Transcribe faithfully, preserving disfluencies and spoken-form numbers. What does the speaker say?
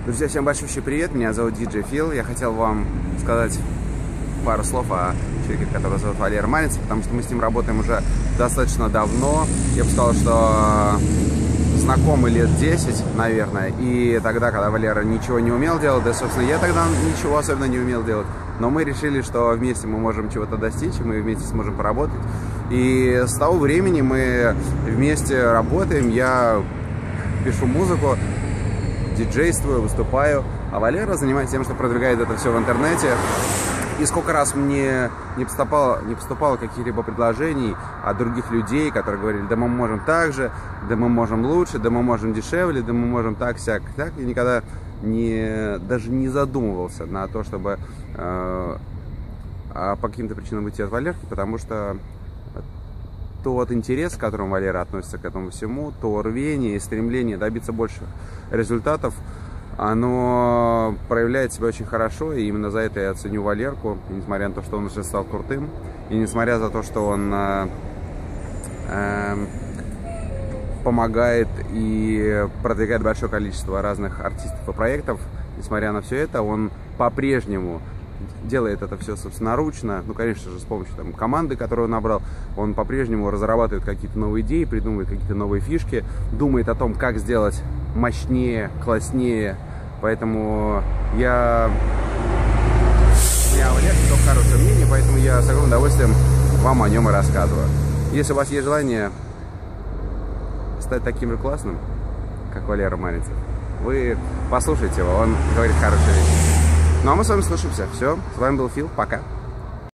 Друзья, всем большущий привет, меня зовут диджей Фил. Я хотел вам сказать пару слов о человеке, который зовут Валера Маринцев, потому что мы с ним работаем уже достаточно давно. Я бы сказал, что знакомы лет десять, наверное, и тогда, когда Валера ничего не умел делать, да, собственно, я тогда ничего особенно не умел делать, но мы решили, что вместе мы можем чего-то достичь, и мы вместе сможем поработать. И с того времени мы вместе работаем, я пишу музыку, диджействую, выступаю, а Валера занимается тем, что продвигает это все в интернете. И сколько раз мне не поступало, не поступало каких-либо предложений от других людей, которые говорили: да мы можем так же, да мы можем лучше, да мы можем дешевле, да мы можем так, сяк, так. Я никогда не, даже не задумывался на то, чтобы э, по каким-то причинам уйти от Валерки, потому что тот интерес, с которым Валера относится к этому всему, то рвение и стремление добиться больших результатов, оно проявляет себя очень хорошо, и именно за это я ценю Валерку, и несмотря на то, что он уже стал крутым, и несмотря на то, что он э, э, помогает и продвигает большое количество разных артистов и проектов, несмотря на все это, он по-прежнему делает это все собственноручно, ну, конечно же, с помощью там команды, которую он набрал. Он по-прежнему разрабатывает какие-то новые идеи, придумывает какие-то новые фишки, думает о том, как сделать мощнее, класснее. Поэтому я... У меня о Валерке только хорошее мнение, поэтому я с огромным удовольствием вам о нем и рассказываю. Если у вас есть желание стать таким же классным, как Валера Маринцев, вы послушайте его, он говорит хорошие вещи. Ну а мы с вами слышимся. Все, с вами был Фил, пока.